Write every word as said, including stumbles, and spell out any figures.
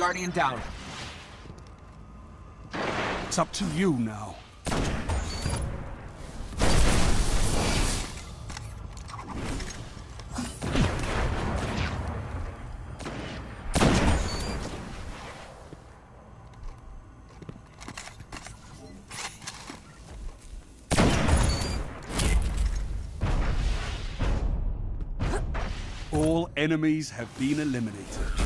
Guardian down. It's up to you now. All enemies have been eliminated.